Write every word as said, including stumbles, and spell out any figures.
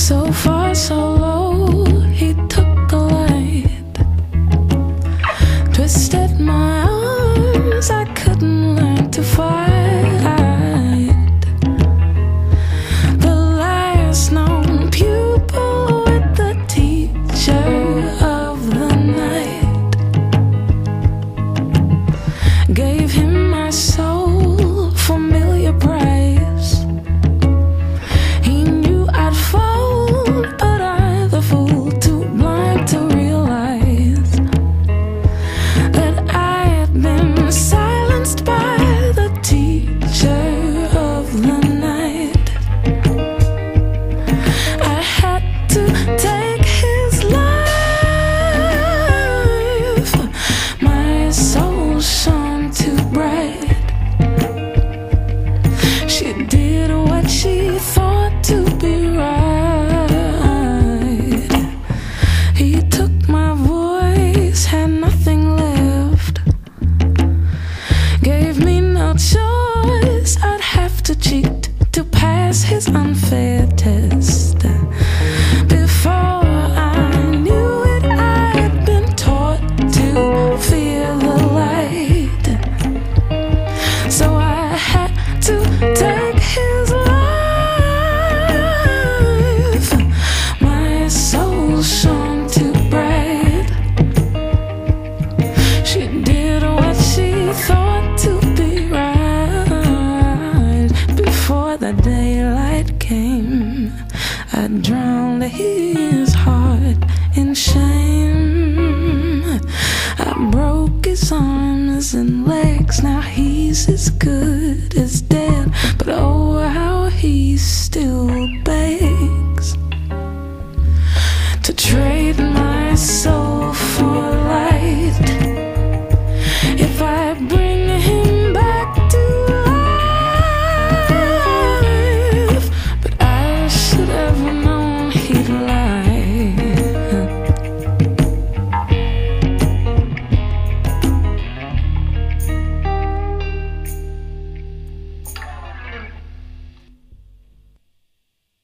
So far, so low, he took the light, twisted my arms, I couldn't learn to fight. The last known pupil with the teacher of the night, gave him my soul, familiar price. He knew I'd fall, but I, the fool, too blind to realize that I had been silenced by the teacher of the night. I had to take his life. My soul shone too bright. She did what she thought to be right. He took my voice, had nothing left, gave me no choice. I'd have to cheat to pass his unfair test. Before I knew it, I'd been taught to fear the light. So I had to take his life. My soul shone too bright. She did what she thought to be right. Before the daylight came, I drowned his heart in shame. I broke his arms and legs, now he's as good as